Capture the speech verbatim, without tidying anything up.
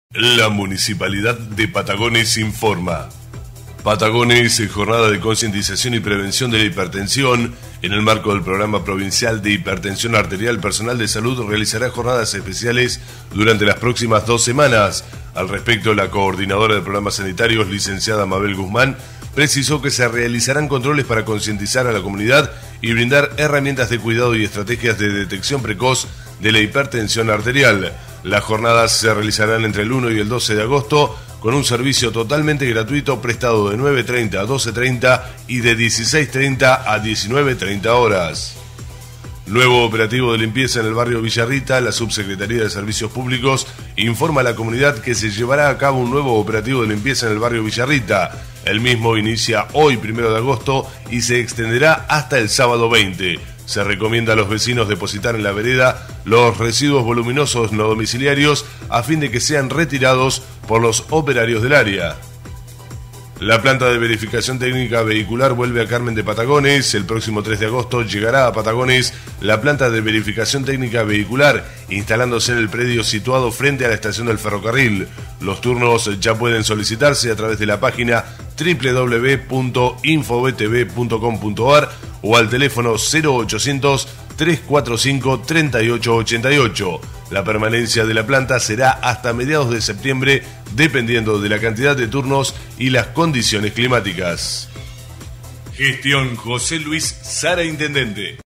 La Municipalidad de Patagones informa. Patagones, jornada de concientización y prevención de la hipertensión. En el marco del programa provincial de hipertensión arterial, personal de salud realizará jornadas especiales durante las próximas dos semanas. Al respecto, la coordinadora de programas sanitarios, licenciada Mabel Guzmán, precisó que se realizarán controles para concientizar a la comunidad y brindar herramientas de cuidado y estrategias de detección precoz de la hipertensión arterial. Las jornadas se realizarán entre el uno y el doce de agosto con un servicio totalmente gratuito prestado de nueve treinta a doce treinta y de dieciséis treinta a diecinueve treinta horas. Nuevo operativo de limpieza en el barrio Villarrita. La Subsecretaría de Servicios Públicos informa a la comunidad que se llevará a cabo un nuevo operativo de limpieza en el barrio Villarrita. El mismo inicia hoy, primero de agosto, y se extenderá hasta el sábado veinte. Se recomienda a los vecinos depositar en la vereda los residuos voluminosos no domiciliarios a fin de que sean retirados por los operarios del área. La planta de verificación técnica vehicular vuelve a Carmen de Patagones. El próximo tres de agosto llegará a Patagones la planta de verificación técnica vehicular, instalándose en el predio situado frente a la estación del ferrocarril. Los turnos ya pueden solicitarse a través de la página doble u doble u doble u punto infobtv punto com punto ar o al teléfono cero ochocientos, trescientos cuarenta y cinco, treinta y ocho ochenta y ocho. La permanencia de la planta será hasta mediados de septiembre, dependiendo de la cantidad de turnos y las condiciones climáticas. Gestión José Luis Sara, Intendente.